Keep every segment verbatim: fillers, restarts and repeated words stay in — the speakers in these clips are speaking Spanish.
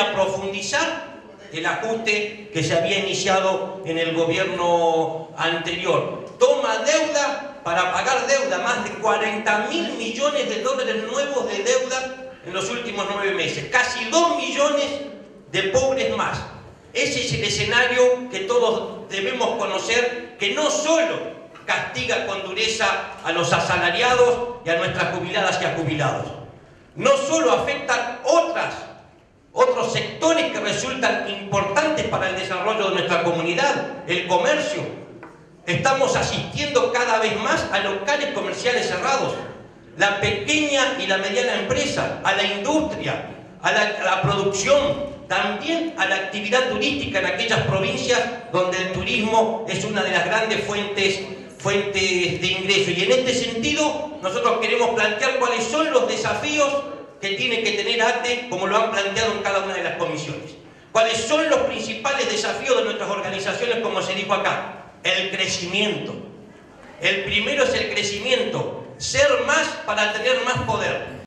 a profundizar el ajuste que se había iniciado en el gobierno anterior. Toma deuda para pagar deuda, más de cuarenta mil millones de dólares nuevos de deuda en los últimos nueve meses, casi dos millones de pobres más. Ese es el escenario que todos debemos conocer, que no solo castiga con dureza a los asalariados y a nuestras jubiladas y a jubilados, no solo afecta otras, otros sectores que resultan importantes para el desarrollo de nuestra comunidad, el comercio. Estamos asistiendo cada vez más a locales comerciales cerrados, la pequeña y la mediana empresa, a la industria, a la, a la producción, también a la actividad turística en aquellas provincias donde el turismo es una de las grandes fuentes, fuentes de ingreso. Y en este sentido, nosotros queremos plantear cuáles son los desafíos que tiene que tener ATE, como lo han planteado en cada una de las comisiones. ¿Cuáles son los principales desafíos de nuestras organizaciones, como se dijo acá? El crecimiento. El primero es el crecimiento, ser más para tener más poder.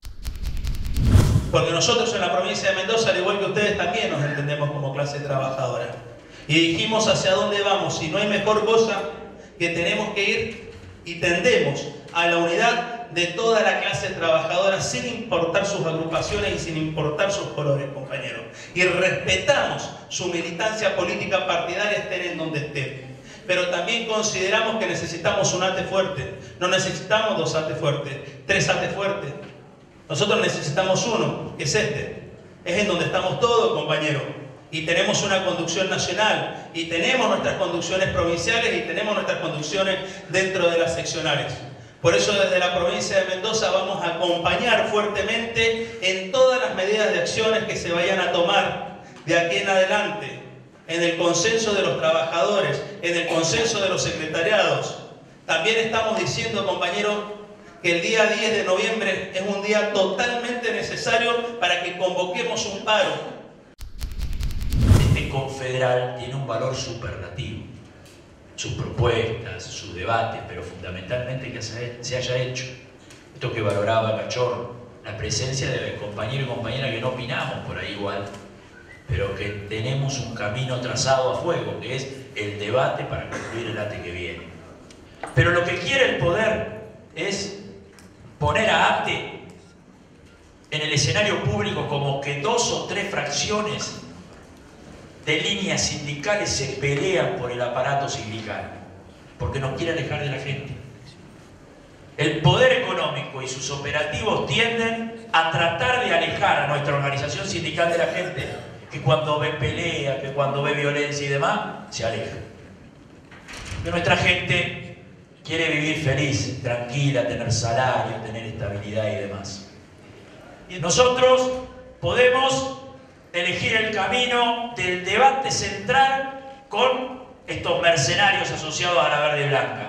Porque nosotros en la provincia de Mendoza, al igual que ustedes, también nos entendemos como clase trabajadora. Y dijimos hacia dónde vamos, y no hay mejor cosa que tenemos que ir y tendemos a la unidad de toda la clase trabajadora sin importar sus agrupaciones y sin importar sus colores, compañeros. Y respetamos su militancia política partidaria, estén en donde estén. Pero también consideramos que necesitamos un ATE fuerte. No necesitamos dos ATE fuertes, tres ATE fuertes. Nosotros necesitamos uno, que es este. Es en donde estamos todos, compañeros. Y tenemos una conducción nacional, y tenemos nuestras conducciones provinciales, y tenemos nuestras conducciones dentro de las seccionales. Por eso desde la provincia de Mendoza vamos a acompañar fuertemente en todas las medidas de acciones que se vayan a tomar de aquí en adelante, en el consenso de los trabajadores, en el consenso de los secretariados. También estamos diciendo, compañeros, que el día diez de noviembre es un día totalmente necesario para que convoquemos un paro. Este confederal tiene un valor superlativo. Sus propuestas, sus debates, pero fundamentalmente que se haya hecho. Esto que valoraba Cachorro, la presencia de compañeros y compañeras que no opinamos por ahí igual, pero que tenemos un camino trazado a fuego, que es el debate para concluir el ATE que viene. Pero lo que quiere el poder es poner a ATE en el escenario público como que dos o tres fracciones de líneas sindicales se pelean por el aparato sindical, porque nos quiere alejar de la gente. El poder económico y sus operativos tienden a tratar de alejar a nuestra organización sindical de la gente, que cuando ve pelea, que cuando ve violencia y demás, se aleja. Que nuestra gente quiere vivir feliz, tranquila, tener salario, tener estabilidad y demás. Y nosotros podemos elegir el camino del debate central con estos mercenarios asociados a la verde y blanca.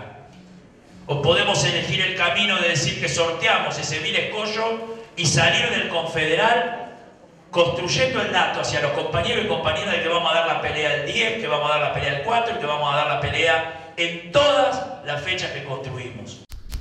O podemos elegir el camino de decir que sorteamos ese vil escollo y salir del confederal construyendo el dato hacia los compañeros y compañeras de que vamos a dar la pelea el diez, que vamos a dar la pelea el cuatro y que vamos a dar la pelea en todas las fechas que construimos.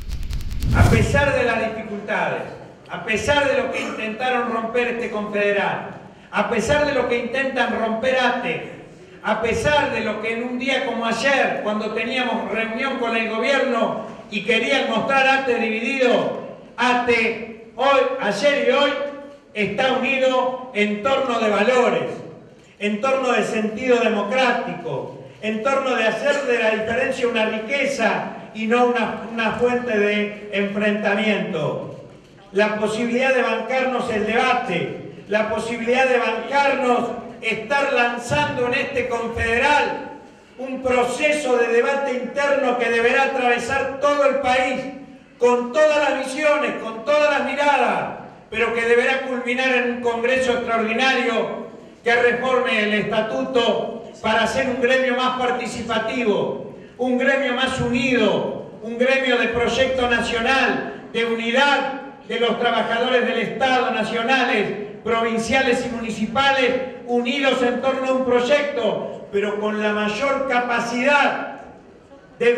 A pesar de las dificultades, a pesar de lo que intentaron romper este confederal, a pesar de lo que intentan romper ATE, a pesar de lo que en un día como ayer, cuando teníamos reunión con el gobierno y querían mostrar ATE dividido, ATE hoy, ayer y hoy está unido en torno de valores, en torno de sentido democrático, en torno de hacer de la diferencia una riqueza y no una, una fuente de enfrentamiento. La posibilidad de bancarnos el debate, la posibilidad de bancarnos estar lanzando en este confederal un proceso de debate interno que deberá atravesar todo el país, con todas las visiones, con todas las miradas, pero que deberá culminar en un congreso extraordinario que reforme el estatuto para hacer un gremio más participativo, un gremio más unido, un gremio de proyecto nacional, de unidad de los trabajadores del Estado, nacionales, provinciales y municipales, unidos en torno a un proyecto, pero con la mayor capacidad de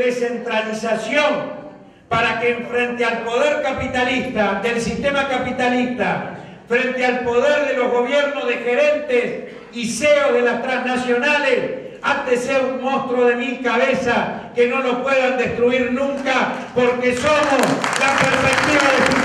descentralización, para que frente al poder capitalista, del sistema capitalista, frente al poder de los gobiernos de gerentes y C E O de las transnacionales, hace ser un monstruo de mil cabezas que no lo puedan destruir nunca, porque somos la perspectiva de